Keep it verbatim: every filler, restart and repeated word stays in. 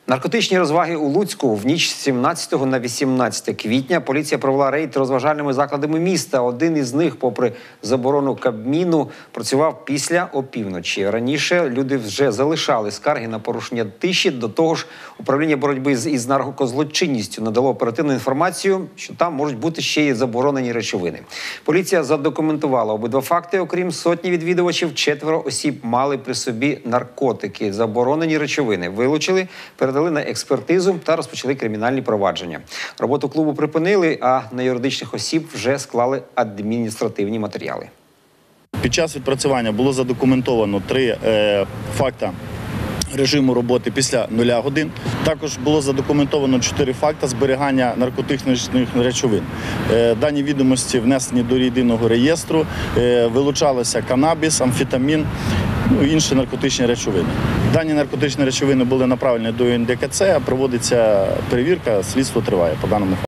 Наркотичні розваги у Луцьку. В ніч з сімнадцятого на вісімнадцяте квітня поліція провела рейд розважальними закладами міста. Один із них, попри заборону Кабміну, працював після опівночі. Раніше люди вже залишали скарги на порушення тиші. До того ж, управління боротьби з із наркозлочинністю надало оперативну інформацію, що там можуть бути ще й заборонені речовини. Поліція задокументувала обидва факти. Окрім сотні відвідувачів, четверо осіб мали при собі наркотики. Заборонені речовини вилучили, передали на експертизу та розпочали кримінальні провадження. Роботу клубу припинили, а на юридичних осіб вже склали адміністративні матеріали. Під час відпрацювання було задокументовано три е, факти режиму роботи після нуля годин. Також було задокументовано чотири факти зберігання наркотичних речовин. Е, дані відомості внесені до єдиного реєстру, е, вилучалися канабіс, амфетамін, ну, інші наркотичні речовини. Дані наркотичні речовини були направлені до ен де ка це, проводиться перевірка, слідство триває по даному факту.